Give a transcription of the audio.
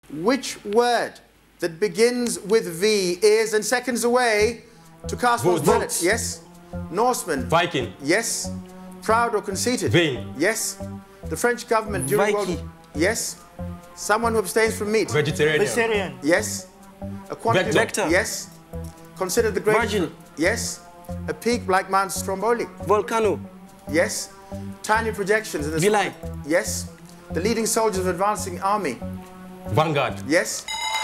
Which word that begins with V is and seconds away to cast one's ballot? Yes. Norseman. Viking. Yes. Proud or conceited? Vain. Yes. The French government during Viking. Yes. Someone who abstains from meat? Vegetarian. Vegetarian. Yes. A quantity. Vector. Yes. Considered the greatest. Margin. Yes. A peak like Mount Stromboli? Volcano. Yes. Tiny projections in the Villi. Yes. The leading soldiers of advancing army? Vanguard. Yes.